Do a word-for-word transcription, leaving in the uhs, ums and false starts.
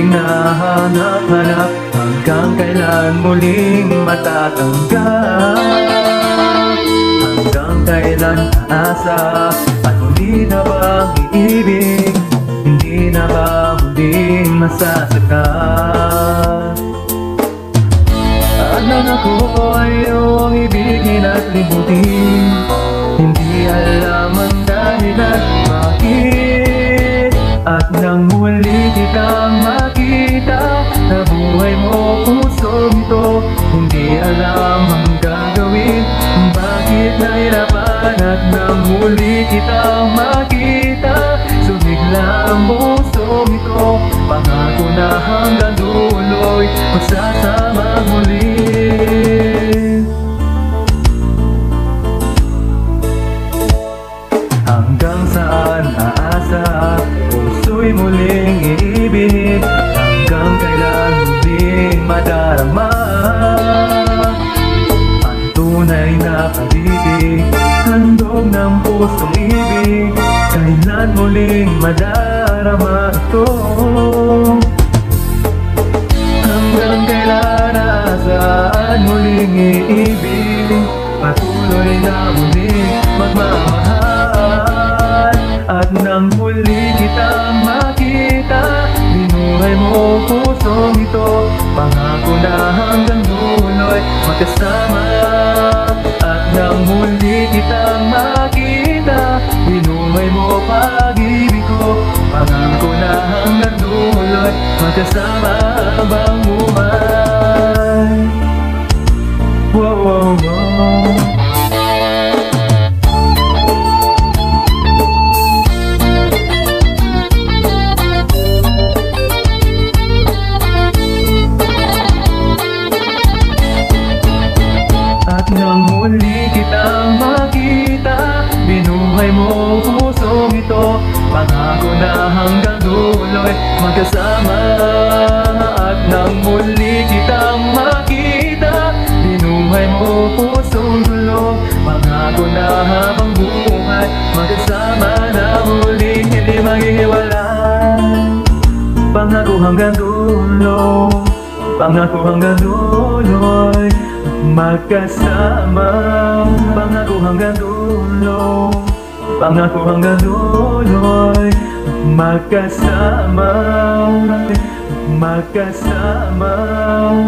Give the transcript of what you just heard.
hinahanap-hanap, hanggang kailan muling matatanggap? Hanggang kailan aasa at muli na bang iibig? Hindi na ba muling masasakat? At nang ako ay iyong ibigin at libutin, hindi alam ang dahilan bakit. At nang muli kitang makita, na buhay mo pusong ito, hindi alam ang gagawin, bakit nahirapan. At nang muli kitang makita, sumigla ang pusong ito, pangako na hanggang dulo'y magsasama muli. Hanggang saan aasa, puso'y muling iibig, hanggang kailan muling madarama ang tunay na pag-ibig, handog ng pusong ibig, kailan muling madarama ito? Hanggang kailan aasaan muling iibig, patuloy na muling magmamahal. At nang muli kitang makita, binuhay mo pusong ito, pangako na hanggang dulo'y magkasama. At nang muli kitang makita, binuhay mo pag-ibig ko, pangako na hanggang dulo'y magkasama habang buhay. Wow, wow, wow. Nang muli kitang makita, binuhay mo pusong ito, pangako na hanggang dulo'y magkasama. At nang muli kitang makita, binuhay mo pusong dulo, pangako na habang buhay, magkasama na muli, hindi maghihiwalay. Pangako hanggang dulo, pangako hanggang dulo'y magkasama. Pangako hanggang dulo, pangako hanggang dulo'y magkasama, magkasama.